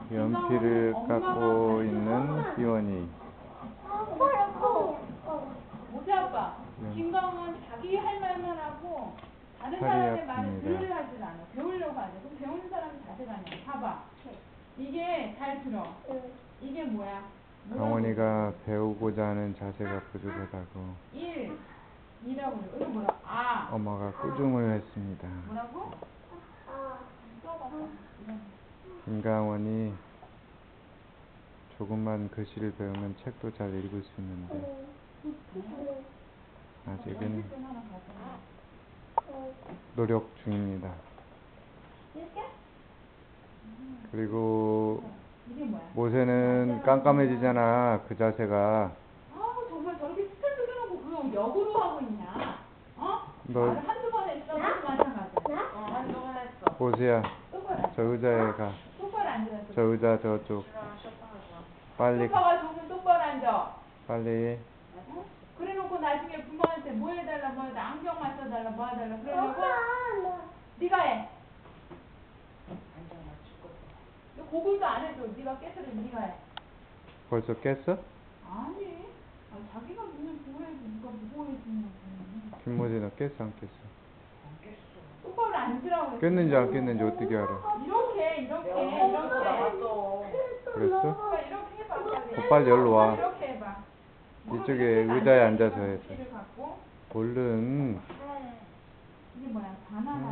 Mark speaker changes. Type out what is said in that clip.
Speaker 1: 연필을 깎고 있는 희원이.
Speaker 2: 모세 아빠, 김강은 자기 할 말만 하고 다른
Speaker 1: 팔이
Speaker 2: 사람의 말을
Speaker 1: 아픕니다.
Speaker 2: 들으려 하질 않아. 배우려고 하지. 그럼 배우는 사람이 자세가 아니야. 봐봐. 이게 잘 들어. 이게 뭐야?
Speaker 1: 강원이가 배우고자 하는 자세가 부족하다고
Speaker 2: 1이라고 그래. 이거 뭐야? 아.
Speaker 1: 엄마가 꾸중을 했습니다.
Speaker 2: 뭐라고? 써봐.
Speaker 1: 김강원이 조금만 글씨를 배우면 책도 잘 읽을 수 있는데 아직은 노력 중입니다. 그리고 모세는 깜깜해지잖아. 그 자세가.
Speaker 2: 정말 저렇게 스탠드 해놓고 그거 역으로 하고 있냐?
Speaker 1: 너
Speaker 2: 말을 한두 번 했어. 마찬가지야. 한두 번 했어.
Speaker 1: 모세야, 저 의자에 가.
Speaker 2: 똑바로 앉으라고.
Speaker 1: 저 의자 저쪽. 빨리
Speaker 2: 소파가 좋으면 똑바로 앉아.
Speaker 1: 빨리.
Speaker 2: 그래놓고 나중에 부모한테 뭐 해달라 뭐 해달라 안경만 써달라 뭐 해달라 그러려고 네가 해. 너 그걸도 안 해도 네가 깨서도 네가 해.
Speaker 1: 벌써 깼어?
Speaker 2: 아니 자기가 그냥 그거 해도 누가 무거워해주냐고.
Speaker 1: 김모지 너 깼어 안 깼어?
Speaker 2: 똑바로 앉으라고 했어.
Speaker 1: 깼는지 안 깼는지 어떻게 알아?
Speaker 2: 이렇게
Speaker 1: 그랬어?
Speaker 2: 이렇게 해봐.
Speaker 1: 빨리 여기로 와.
Speaker 2: 이렇게 해봐.
Speaker 1: 이쪽에 의자에 앉아서 해서.
Speaker 2: 갖고
Speaker 1: 얼른.
Speaker 2: 이게 뭐야? 바나나.